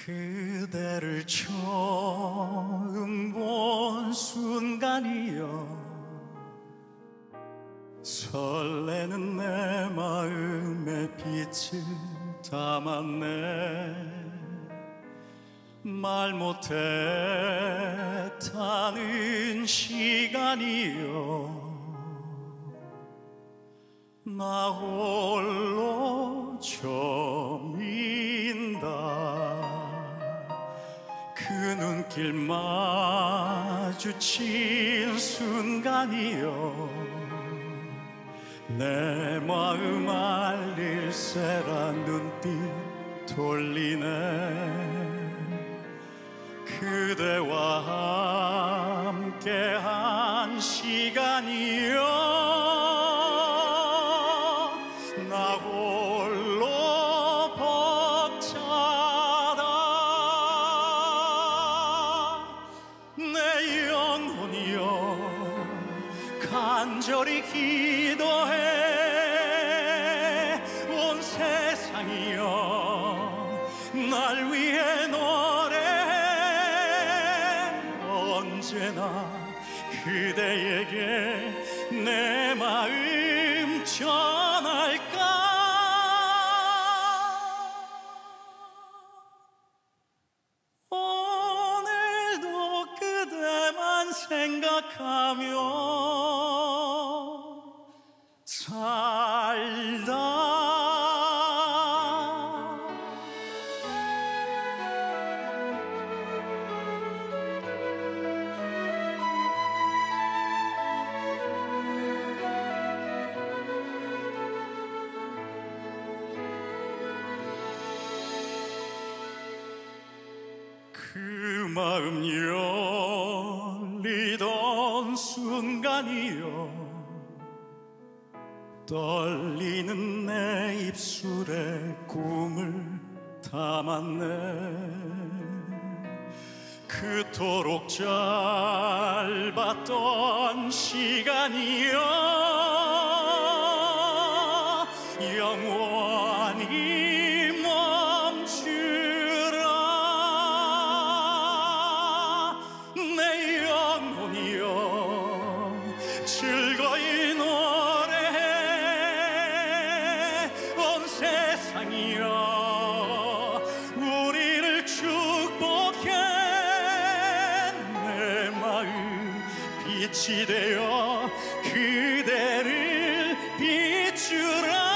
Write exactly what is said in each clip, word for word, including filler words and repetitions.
그대를 처음 본 순간이여 설레는 내 마음에 빛을 담았네. 말 못했다는 시간이여 나 홀로 저민다. 그 눈길 마주친 순간이여 내 마음 알릴세라 눈빛 돌리네. 그대와 함께한 시간이여 나 홀로 벅차다. 내 영혼이여 간절히 기도해. 온 세상이여 날 위해 노래해. 언제나 그대에게 내 마음 전할까. 오늘도 그대만 생각하며 살다. 그 마음 열리던 순간이여 떨리는 내 입술에 꿈을 담았네. 그토록 짧았던 시간이여 영원히 멈추라. 내 영혼이여 즐거이 노래해. 온 세상이여 우리를 축복해. 내 마음 빛이 되어 그대를 비추라.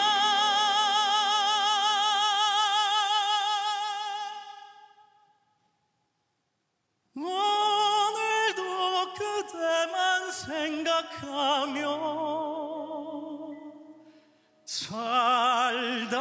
오늘도 그대만 생각하며 살다.